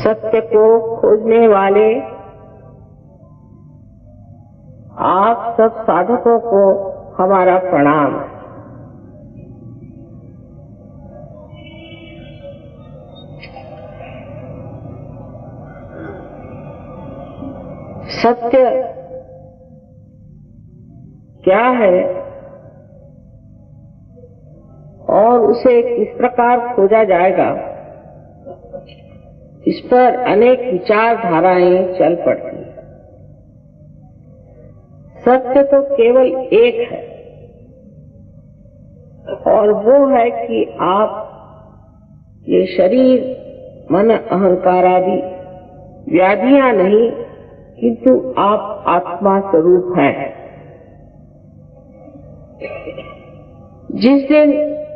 सत्य को खोजने वाले आप सब साधकों को हमारा प्रणाम। सत्य क्या है और उसे किस प्रकार खोजा जाएगा, इस पर अनेक विचारधाराएं चल पड़ती हैं। सत्य तो केवल एक है और वो है कि आप ये शरीर, मन, अहंकार आदि व्याधियां नहीं, किंतु आप आत्मा स्वरूप हैं। जिस दिन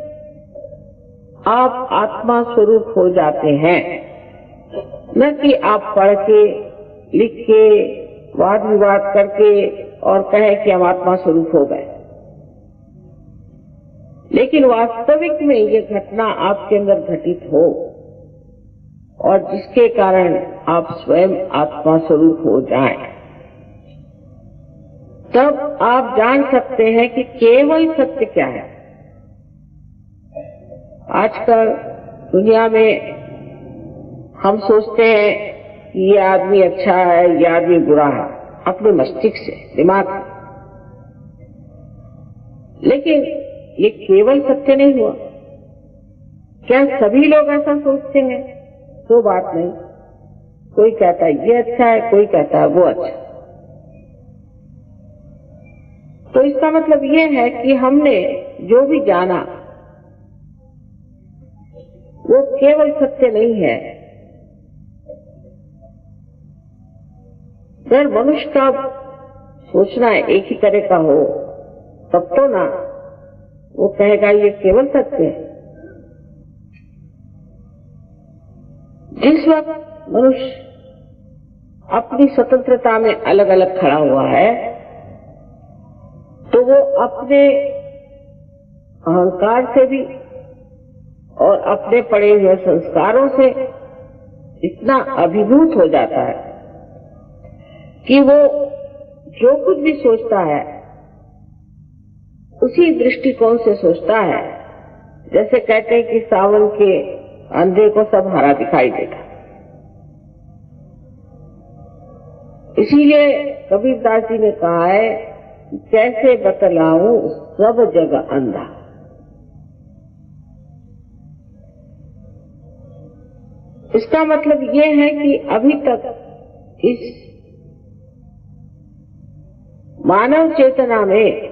आप आत्मा स्वरूप हो जाते हैं, न कि आप पढ़ के, लिख के, वाद विवाद करके और कहे कि हम आत्मा स्वरूप हो गए, लेकिन वास्तविक में ये घटना आपके अंदर घटित हो और जिसके कारण आप स्वयं आत्मा स्वरूप हो जाएं, तब आप जान सकते हैं कि केवल सत्य क्या है। आजकल दुनिया में हम सोचते हैं कि ये आदमी अच्छा है, ये आदमी बुरा है, अपने मस्तिष्क से, दिमाग से। लेकिन ये केवल सत्य नहीं हुआ। क्या सभी लोग ऐसा सोचते हैं? तो बात नहीं। कोई कहता है ये अच्छा है, कोई कहता है वो अच्छा। तो इसका मतलब ये है कि हमने जो भी जाना वो केवल सत्य नहीं है। अगर मनुष्य का सोचना एक ही तरह का हो, तब तो ना वो कहेगा ये केवल सत्य है। जिस वक्त मनुष्य अपनी स्वतंत्रता में अलग अलग खड़ा हुआ है, तो वो अपने अहंकार से भी और अपने पड़े हुए संस्कारों से इतना अभिभूत हो जाता है कि वो जो कुछ भी सोचता है उसी दृष्टिकोण से सोचता है। जैसे कहते हैं कि सावन के अंधे को सब हरा दिखाई देता। इसीलिए कबीरदास जी ने कहा है कि कैसे बतलाऊं सब जगह अंधा। इसका मतलब ये है कि अभी तक इस मानव चेतना में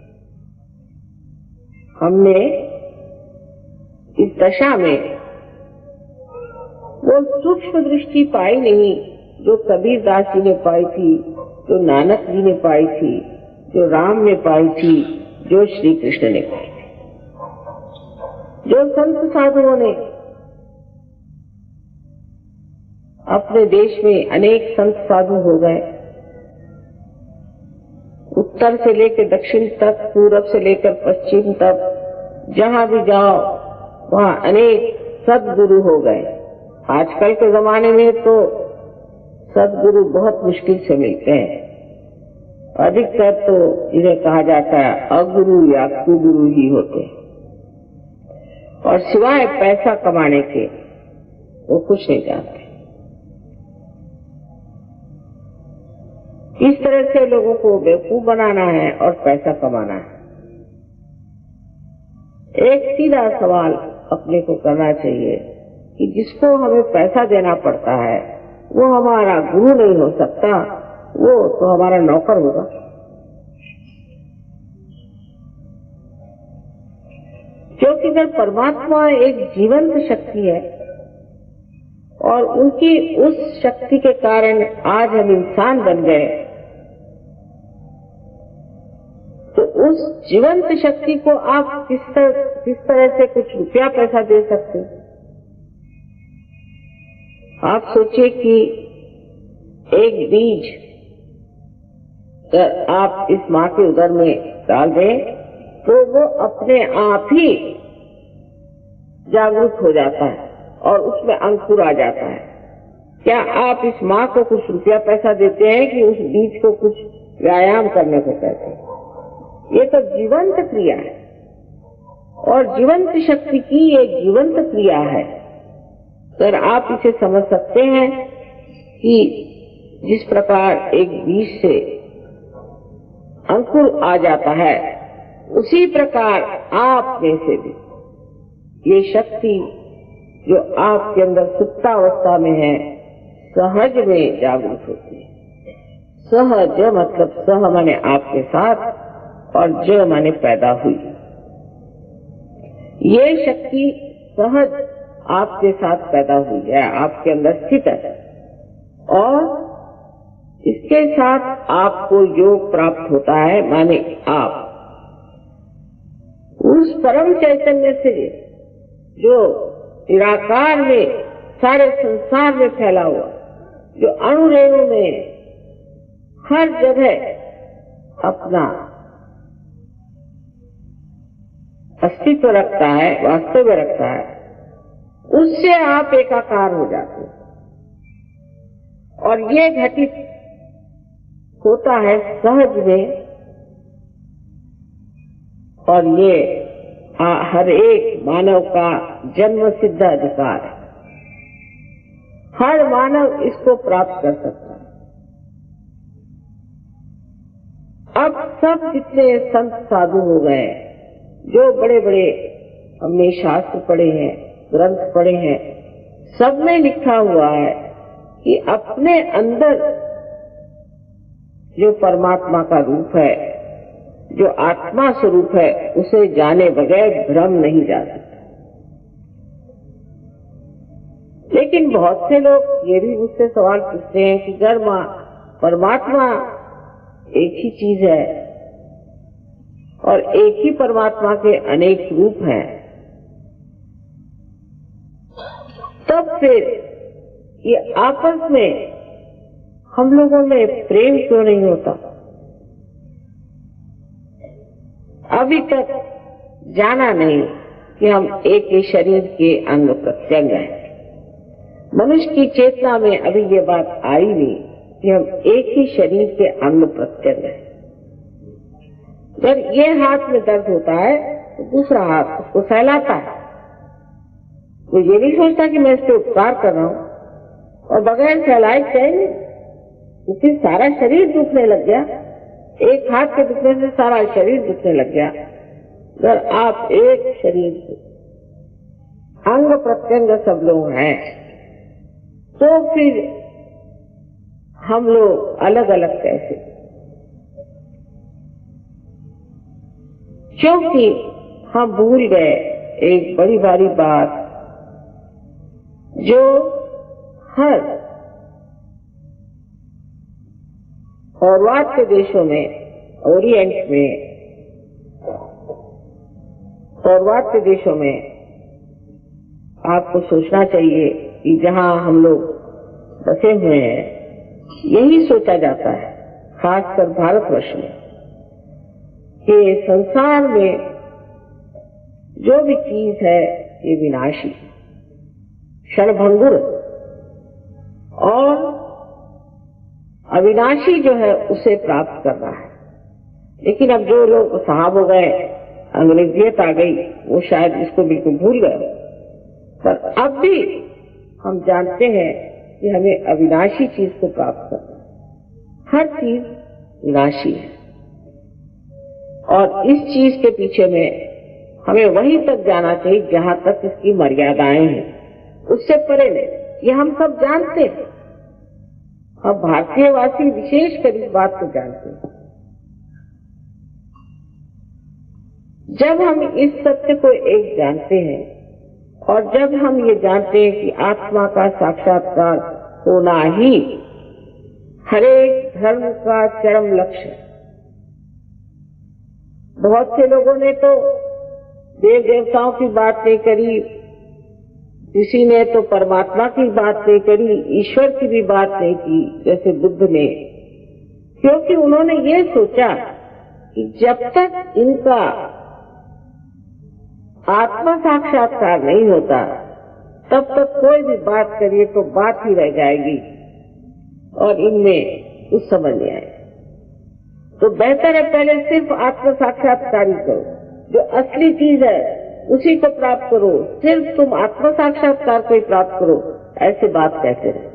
हमने इस दशा में वो सूक्ष्म दृष्टि पाई नहीं जो कबीरदास जी ने पाई थी, जो नानक जी ने पाई थी, जो राम ने पाई थी, जो श्री कृष्ण ने पाई थी। जो संत साधुओं ने अपने देश में अनेक संत साधु हो गए, उत्तर से लेकर दक्षिण तक, पूरब से लेकर पश्चिम तक, जहां भी जाओ वहां अनेक सद्गुरु हो गए। आजकल के जमाने में तो सद्गुरु बहुत मुश्किल से मिलते हैं। अधिकतर तो इन्हें कहा जाता है अगुरु या कुगुरु ही होते हैं, और सिवाय पैसा कमाने के वो कुछ नहीं जानते। इस तरह से लोगों को बेवकूफ बनाना है और पैसा कमाना है। एक सीधा सवाल अपने को करना चाहिए कि जिसको हमें पैसा देना पड़ता है वो हमारा गुरु नहीं हो सकता, वो तो हमारा नौकर होगा। क्योंकि अगर परमात्मा एक जीवंत शक्ति है और उनकी उस शक्ति के कारण आज हम इंसान बन गए, तो उस जीवंत शक्ति को आप किस तरह से कुछ रुपया पैसा दे सकते? आप सोचिए कि एक बीज अगर आप इस माँ के उदर में डाल दें तो वो अपने आप ही जागरूक हो जाता है और उसमें अंकुर आ जाता है। क्या आप इस माँ को कुछ रुपया पैसा देते हैं कि उस बीज को कुछ व्यायाम करने को कहते हैं? ये तो जीवंत क्रिया है और जीवंत शक्ति की एक जीवंत क्रिया है। सर, आप इसे समझ सकते हैं कि जिस प्रकार एक बीज से अंकुर आ जाता है, उसी प्रकार आप में से भी ये शक्ति जो आपके अंदर सुप्तावस्था में है, सहज में जागृत होती है। सहज मतलब सह माने आपके साथ और ज माने पैदा हुई। ये शक्ति सहज आपके साथ पैदा हुई है, आपके अंदर स्थित है और इसके साथ आपको योग प्राप्त होता है। माने आप उस परम चैतन्य से जो निराकार में सारे संसार में फैला हुआ, जो अणुरेणु में हर जगह अपना अस्तित्व रखता है, वास्तव में रखता है, उससे आप एकाकार हो जाते हैं। और ये घटित होता है सहज में, और ये हर एक मानव का जन्म सिद्ध अधिकार है। हर मानव इसको प्राप्त कर सकता है। अब सब जितने संत साधु हो गए, जो बड़े बड़े हमने शास्त्र पढ़े हैं, ग्रंथ पढ़े हैं, सब में लिखा हुआ है कि अपने अंदर जो परमात्मा का रूप है, जो आत्मा स्वरूप है, उसे जाने बगैर भ्रम नहीं जा सकता। लेकिन बहुत से लोग ये भी मुझसे सवाल पूछते हैं कि अगर परमात्मा एक ही चीज है और एक ही परमात्मा के अनेक रूप हैं, तब फिर ये आपस में हम लोगों में प्रेम क्यों नहीं होता? अभी तक जाना नहीं कि हम एक ही शरीर के अंग प्रत्यंग हैं। मनुष्य की चेतना में अभी ये बात आई नहीं कि हम एक ही शरीर के अंग प्रत्यंग हैं। जब ये हाथ में दर्द होता है तो दूसरा हाथ उसको सहलाता है। वो ये नहीं सोचता कि मैं इस पे उपकार कर रहा हूं, और बगैर सहलाए चाहिए क्योंकि सारा शरीर दुखने लग गया। एक हाथ के दुखने से सारा शरीर दुखने लग गया। अगर आप एक शरीर से अंग प्रत्यंग सब लोग हैं, तो फिर हम लोग अलग अलग कैसे? क्योंकि हम भूल गए एक बड़ी बारी बात जो हर पौर्वात्य देशों में, ओरिएंट में, पौर्वात्य देशों में आपको सोचना चाहिए कि जहां हम लोग बसे हुए हैं, यही सोचा जाता है, खासकर भारतवर्ष में, कि संसार में जो भी चीज है ये विनाशी, क्षणभंगुर और अविनाशी जो है उसे प्राप्त करना है। लेकिन अब जो लोग साहब हो गए, अंग्रेजियत आ गई, वो शायद इसको बिल्कुल भूल गए। पर अब भी हम जानते हैं कि हमें अविनाशी चीज को प्राप्त करना है। हर चीज विनाशी है और इस चीज के पीछे में हमें वहीं तक जाना चाहिए जहां तक इसकी मर्यादाएं हैं, उससे परे नहीं। ये हम सब जानते हैं। हम भारतीयवासी विशेष कर इस बात को जानते हैं। जब हम इस सत्य को एक जानते हैं और जब हम ये जानते हैं कि आत्मा का साक्षात्कार होना ही हरेक धर्म का चरम लक्ष्य है। बहुत से लोगों ने तो देव देवताओं की बात नहीं करी, किसी ने तो परमात्मा की बात नहीं करी, ईश्वर की भी बात नहीं की, जैसे बुद्ध ने, क्योंकि उन्होंने ये सोचा कि जब तक इनका आत्मा साक्षात्कार नहीं होता, तब तक कोई भी बात करिए तो बात ही रह जाएगी और इनमें कुछ समझ नहीं आए। तो बेहतर है पहले सिर्फ आत्म साक्षात्कार करो, जो असली चीज है उसी को प्राप्त करो, सिर्फ तुम आत्म साक्षात्कार को ही प्राप्त करो, ऐसी बात कहते हैं।